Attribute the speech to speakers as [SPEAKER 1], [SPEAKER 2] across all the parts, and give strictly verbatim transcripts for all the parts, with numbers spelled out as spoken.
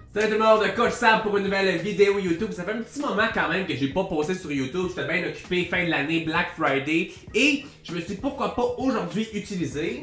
[SPEAKER 1] Salut tout le monde, Coach Sam pour une nouvelle vidéo YouTube. Ça fait un petit moment quand même que j'ai pas posté sur YouTube. J'étais bien occupé, fin de l'année, Black Friday. Et je me suis dit pourquoi pas aujourd'hui utiliser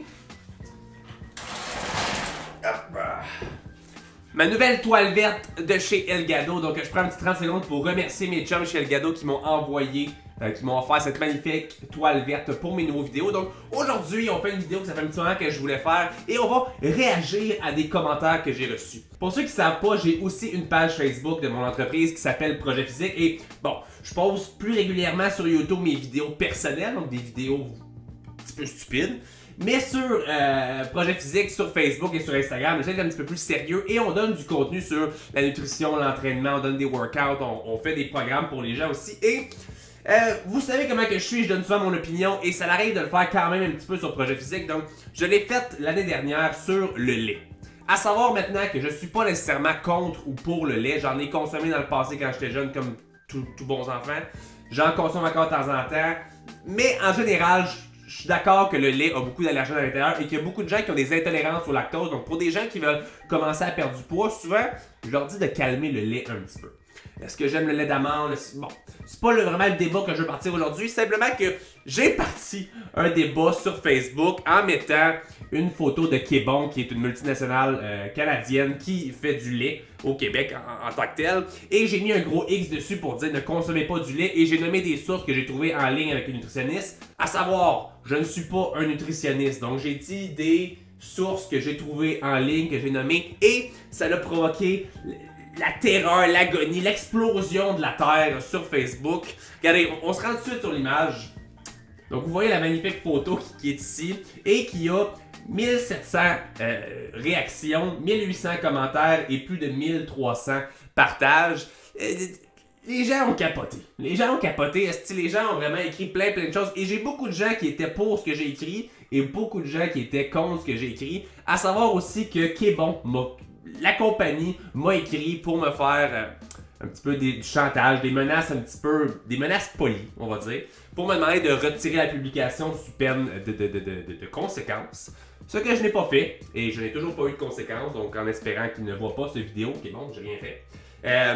[SPEAKER 1] ma nouvelle toile verte de chez Elgato. Donc je prends un petit trente secondes pour remercier mes chums chez Elgato qui m'ont envoyé, euh, qui m'ont offert cette magnifique toile verte pour mes nouveaux vidéos. Donc aujourd'hui on fait une vidéo que ça fait un petit moment que je voulais faire et on va réagir à des commentaires que j'ai reçus. Pour ceux qui ne savent pas, j'ai aussi une page Facebook de mon entreprise qui s'appelle Projet Physique et bon, je pose plus régulièrement sur YouTube mes vidéos personnelles, donc des vidéos un petit peu stupides. Mais sur euh, Projet Physique, sur Facebook et sur Instagram, j'essaie d'être un petit peu plus sérieux et on donne du contenu sur la nutrition, l'entraînement, on donne des workouts, on, on fait des programmes pour les gens aussi. Et euh, vous savez comment que je suis, je donne souvent mon opinion et ça arrive de le faire quand même un petit peu sur Projet Physique. Donc, je l'ai fait l'année dernière sur le lait. À savoir maintenant que je ne suis pas nécessairement contre ou pour le lait. J'en ai consommé dans le passé quand j'étais jeune, comme tous bons enfants. J'en consomme encore de temps en temps. Mais en général, je Je suis d'accord que le lait a beaucoup d'allergènes à l'intérieur et qu'il y a beaucoup de gens qui ont des intolérances au lactose. Donc pour des gens qui veulent commencer à perdre du poids, souvent, je leur dis de calmer le lait un petit peu. Est-ce que j'aime le lait d'amande? Bon, c'est pas le, vraiment le débat que je veux partir aujourd'hui. Simplement que j'ai parti un débat sur Facebook en mettant une photo de Québon, qui est une multinationale euh, canadienne qui fait du lait au Québec en, en tant que tel. Et j'ai mis un gros X dessus pour dire ne consommez pas du lait. Et j'ai nommé des sources que j'ai trouvées en ligne avec une nutritionniste. À savoir, je ne suis pas un nutritionniste. Donc j'ai dit des sources que j'ai trouvées en ligne, que j'ai nommées. Et ça a provoqué la terreur, l'agonie, l'explosion de la Terre sur Facebook. Regardez, on, on se rend tout de suite sur l'image. Donc vous voyez la magnifique photo qui, qui est ici et qui a mille sept cents euh, réactions, mille huit cents commentaires et plus de mille trois cents partages. Euh, les gens ont capoté. Les gens ont capoté. Est-ce que les gens ont vraiment écrit plein plein de choses? Et j'ai beaucoup de gens qui étaient pour ce que j'ai écrit et beaucoup de gens qui étaient contre ce que j'ai écrit. À savoir aussi que Québon m'a... La compagnie m'a écrit pour me faire euh, un petit peu des, du chantage, des menaces un petit peu, des menaces polies, on va dire, pour me demander de retirer la publication sous peine de, de, de, de, de, de conséquences. Ce que je n'ai pas fait, et je n'ai toujours pas eu de conséquences, donc en espérant qu'ils ne voient pas cette vidéo, ok bon, j'ai rien fait. Euh,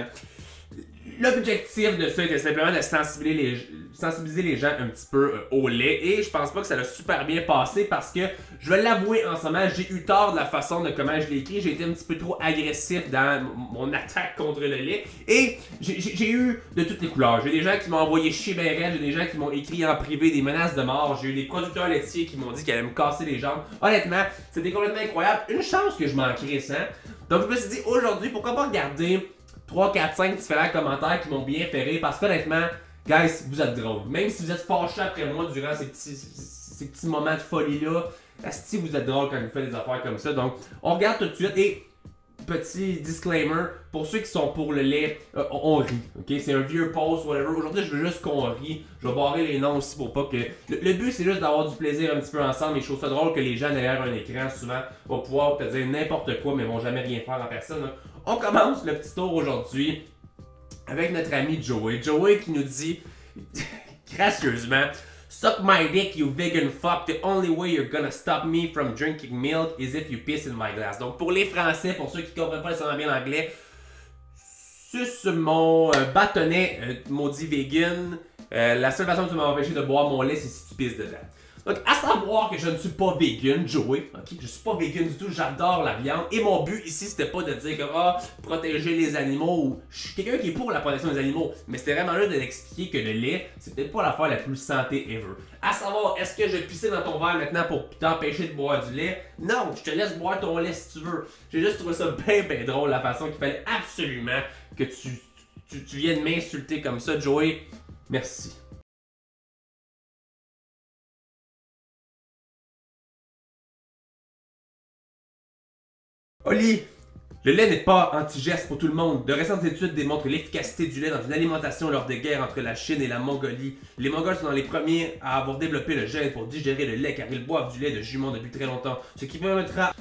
[SPEAKER 1] L'objectif de ça était simplement de sensibiliser les, sensibiliser les gens un petit peu euh, au lait et je pense pas que ça l'a super bien passé parce que, je vais l'avouer en ce moment, j'ai eu tort de la façon de comment je l'ai écrit, j'ai été un petit peu trop agressif dans mon attaque contre le lait et j'ai eu de toutes les couleurs. J'ai des gens qui m'ont envoyé chier ben raide, j'ai des gens qui m'ont écrit en privé des menaces de mort, j'ai eu des producteurs laitiers qui m'ont dit qu'ils allaient me casser les jambes. Honnêtement, c'était complètement incroyable, une chance que je m'en crisse, hein. Donc je me suis dit aujourd'hui, pourquoi pas regarder trois, quatre, cinq différents commentaires qui m'ont bien fait rire parce qu'honnêtement, guys, vous êtes drôles. Même si vous êtes fâchés après moi durant ces petits, ces petits moments de folie-là, si vous êtes drôles quand vous faites des affaires comme ça. Donc, on regarde tout de suite et petit disclaimer, pour ceux qui sont pour le lait, euh, on, on rit, ok? C'est un vieux post, whatever. Aujourd'hui, je veux juste qu'on rit. Je vais barrer les noms aussi pour pas que... Le, le but, c'est juste d'avoir du plaisir un petit peu ensemble et je trouve ça drôle que les gens derrière un écran, souvent, vont pouvoir te dire n'importe quoi, mais vont jamais rien faire en personne, hein. On commence le petit tour aujourd'hui avec notre ami Joey. Joey qui nous dit, gracieusement, suck my dick, you vegan fuck. The only way you're gonna stop me from drinking milk is if you piss in my glass. Donc pour les Français, pour ceux qui comprennent pas nécessairement bien l'anglais, suce mon euh, bâtonnet euh, maudit vegan. Euh, la seule façon que tu m'as empêché de boire mon lait, c'est si tu pisses dedans. Donc, à savoir que je ne suis pas vegan, Joey, ok? Je suis pas vegan du tout, j'adore la viande. Et mon but ici, c'était pas de dire que, ah, protéger les animaux, ou je suis quelqu'un qui est pour la protection des animaux. Mais c'était vraiment là de l'expliquer que le lait, c'est peut-être pas l'affaire la plus santé ever. À savoir, est-ce que je vais pisser dans ton verre maintenant pour t'empêcher de boire du lait? Non, je te laisse boire ton lait si tu veux. J'ai juste trouvé ça bien, bien drôle, la façon qu'il fallait absolument que tu, tu, tu viennes m'insulter comme ça, Joey. Merci. Oli, le lait n'est pas anti-geste pour tout le monde. De récentes études démontrent l'efficacité du lait dans une alimentation lors des guerres entre la Chine et la Mongolie. Les Mongols sont dans les premiers à avoir développé le gène pour digérer le lait car ils boivent du lait de jument depuis très longtemps. Ce qui permettra...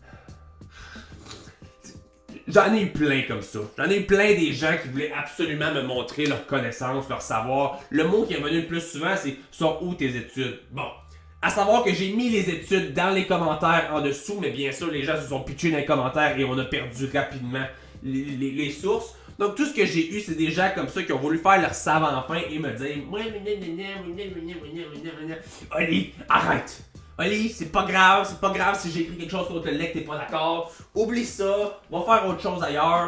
[SPEAKER 1] J'en ai eu plein comme ça. J'en ai eu plein des gens qui voulaient absolument me montrer leur connaissance, leur savoir. Le mot qui est venu le plus souvent, c'est « sont où tes études ?» Bon. À savoir que j'ai mis les études dans les commentaires en dessous, mais bien sûr, les gens se sont pitchés dans les commentaires et on a perdu rapidement les, les, les sources. Donc tout ce que j'ai eu, c'est des gens comme ça qui ont voulu faire leur savant fin et me dire Oli, arrête! Oli, c'est pas grave, c'est pas grave si j'ai écrit quelque chose contre le lait que t'es pas d'accord. Oublie ça, va faire autre chose ailleurs.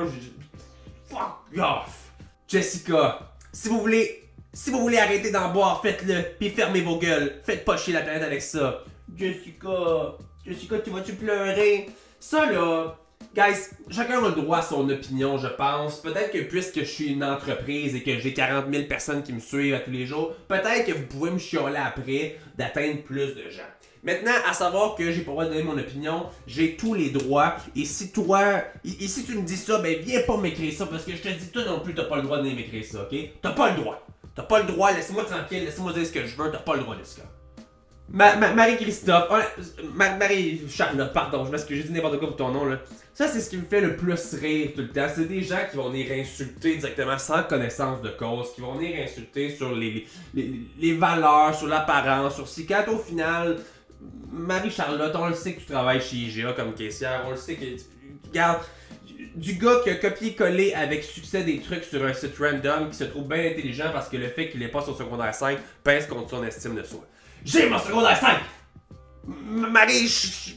[SPEAKER 1] Fuck off! Jessica, si vous voulez. Si vous voulez arrêter d'en boire, faites-le, puis fermez vos gueules. Faites pas chier la planète avec ça. Jessica, Jessica, tu vas-tu pleurer? Ça là, guys, chacun a le droit à son opinion, je pense. Peut-être que puisque je suis une entreprise et que j'ai quarante mille personnes qui me suivent à tous les jours, peut-être que vous pouvez me chialer après d'atteindre plus de gens. Maintenant, à savoir que j'ai pas le droit de donner mon opinion, j'ai tous les droits, et si toi, et si tu me dis ça, ben viens pas m'écrire ça, parce que je te dis toi non plus, t'as pas le droit de m'écrire ça, ok? T'as pas le droit. T'as pas le droit, laisse-moi tranquille, laisse-moi dire ce que je veux, t'as pas le droit de ça. Ma, ma, Marie-Christophe, Ma, Marie-Charlotte, pardon, je m'excuse, j'ai dit n'importe quoi pour ton nom là. Ça, c'est ce qui me fait le plus rire tout le temps. C'est des gens qui vont venir insulter directement sans connaissance de cause, qui vont venir insulter sur les, les, les valeurs, sur l'apparence, sur si quand au final, Marie-Charlotte, on le sait que tu travailles chez I G A comme caissière, on le sait que. Regarde. Du gars qui a copié-collé avec succès des trucs sur un site random qui se trouve bien intelligent parce que le fait qu'il n'est pas sur secondaire cinq pèse contre son estime de soi. J'ai mon secondaire cinq! Marie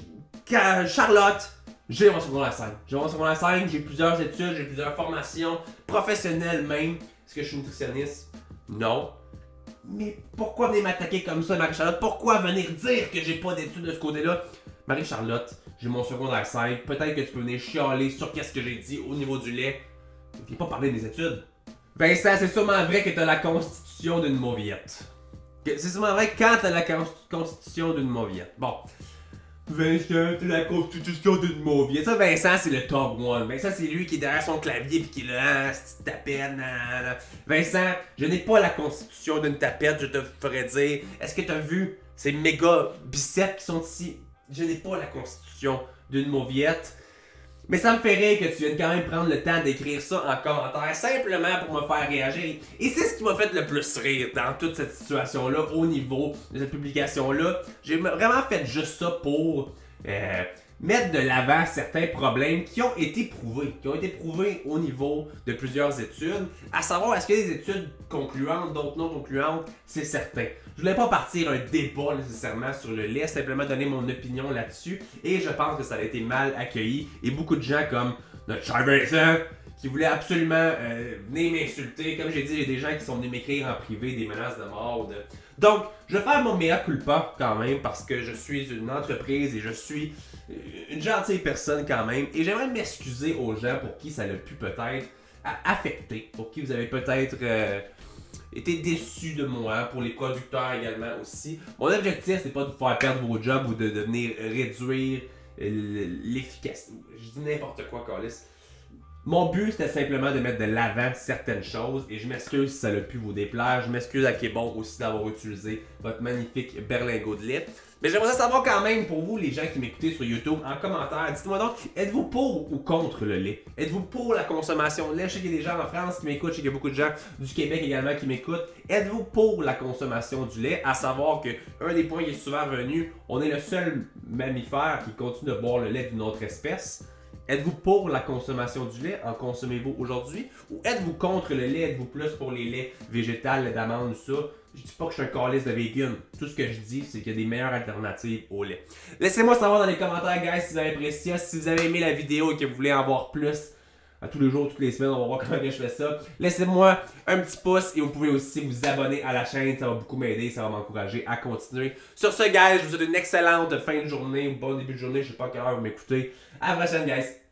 [SPEAKER 1] Charlotte, j'ai mon secondaire cinq. J'ai mon secondaire cinq, j'ai plusieurs études, j'ai plusieurs formations, professionnelles même. Est-ce que je suis nutritionniste? Non. Mais pourquoi venir m'attaquer comme ça, Marie-Charlotte? Pourquoi venir dire que j'ai pas d'études de ce côté-là? Marie-Charlotte, j'ai mon secondaire cinq, peut-être que tu peux venir chialer sur qu'est-ce que j'ai dit au niveau du lait. Viens pas parler des études. Vincent, c'est sûrement vrai que t'as la constitution d'une mauviette. C'est sûrement vrai quand t'as la constitution d'une mauviette. Bon. Vincent, t'as la constitution d'une mauviette. Ça, Vincent, c'est le top one. Vincent, c'est lui qui est derrière son clavier pis qui est là, ah, c'est tapette, nanana. Vincent, je n'ai pas la constitution d'une tapette, je te ferais dire. Est-ce que t'as vu ces méga biceps qui sont ici? Je n'ai pas la constitution d'une mauviette. Mais ça me fait rire que tu viennes quand même prendre le temps d'écrire ça en commentaire, simplement pour me faire réagir. Et c'est ce qui m'a fait le plus rire dans toute cette situation-là, au niveau de cette publication-là. J'ai vraiment fait juste ça pour euh, mettre de l'avant certains problèmes qui ont été prouvés, qui ont été prouvés au niveau de plusieurs études. À savoir, est-ce qu'il y a des études concluantes, d'autres non concluantes, c'est certain. Je voulais pas partir un débat nécessairement sur le lait, simplement donner mon opinion là-dessus. Et je pense que ça a été mal accueilli. Et beaucoup de gens comme notre cher Vincent, qui voulaient absolument euh, venir m'insulter. Comme j'ai dit, j'ai des gens qui sont venus m'écrire en privé des menaces de mort. De... Donc, je vais faire mon mea culpa quand même, parce que je suis une entreprise et je suis une gentille personne quand même. Et j'aimerais m'excuser aux gens pour qui ça l'a pu peut-être affecter, pour qui vous avez peut-être... Euh, été déçu de moi, pour les producteurs également aussi. Mon objectif, c'est pas de vous faire perdre vos jobs ou de, de venir réduire l'efficacité. Je dis n'importe quoi, Carlis. Mon but, c'était simplement de mettre de l'avant certaines choses et je m'excuse si ça a pu vous déplaire. Je m'excuse à Québec aussi d'avoir utilisé votre magnifique berlingot de lait. Mais j'aimerais savoir quand même, pour vous, les gens qui m'écoutez sur YouTube, en commentaire, dites-moi donc, êtes-vous pour ou contre le lait? Êtes-vous pour la consommation de lait? Je sais qu'il y a des gens en France qui m'écoutent, je sais qu'il y a beaucoup de gens du Québec également qui m'écoutent. Êtes-vous pour la consommation du lait? À savoir que un des points qui est souvent revenu, on est le seul mammifère qui continue de boire le lait d'une autre espèce. Êtes-vous pour la consommation du lait? En consommez-vous aujourd'hui? Ou êtes-vous contre le lait? Êtes-vous plus pour les laits végétales, lait d'amande, tout ça? Je dis pas que je suis un calice de vegan. Tout ce que je dis, c'est qu'il y a des meilleures alternatives au lait. Laissez-moi savoir dans les commentaires, guys, si vous avez apprécié. Si vous avez aimé la vidéo et que vous voulez en voir plus, à tous les jours, toutes les semaines, on va voir comment je fais ça. Laissez-moi un petit pouce et vous pouvez aussi vous abonner à la chaîne. Ça va beaucoup m'aider, ça va m'encourager à continuer. Sur ce, guys, je vous souhaite une excellente fin de journée ou bon début de journée. Je sais pas à quelle heure vous m'écoutez. À la prochaine, guys.